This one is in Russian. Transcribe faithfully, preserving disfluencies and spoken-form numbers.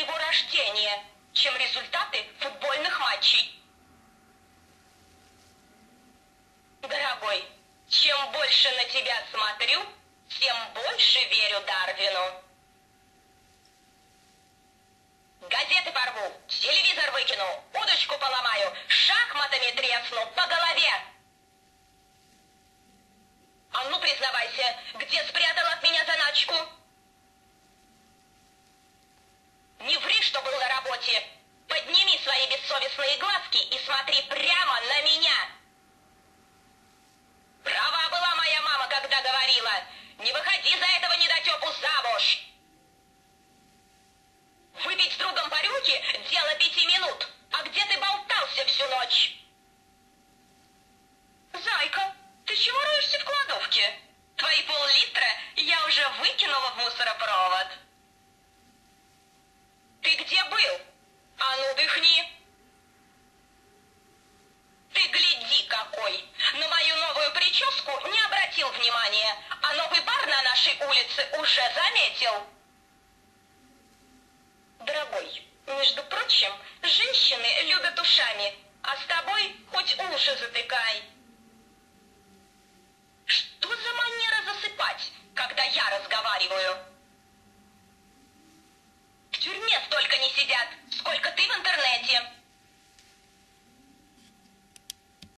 моего рождения, чем результаты футбольных матчей. Дорогой, чем больше на тебя смотрю, тем больше верю Дарвину. Газеты порву, телевизор выкину, удочку поломаю, шахматами тресну по голове. А ну, признавайся, где спрятал от меня заначку? Не ври, что был на работе. Подними свои бессовестные глазки и смотри прямо на меня. Права была моя мама, когда говорила: не выходи за этого недотепу замуж. Выпить с другом по рюмке — дело пяти минут. А где ты болтался всю ночь? Зайка, ты чего роешься в кладовке? Твои пол-литра я уже выкинула в мусоропровод. Ты где был? А ну, дыхни. Ты гляди какой! На мою новую прическу не обратил внимания, а новый бар на нашей улице уже заметил. Дорогой, между прочим, женщины любят ушами, а с тобой хоть уши затыкай. Что за манера засыпать, когда я разговариваю? В тюрьме столько не сидят, сколько ты в интернете.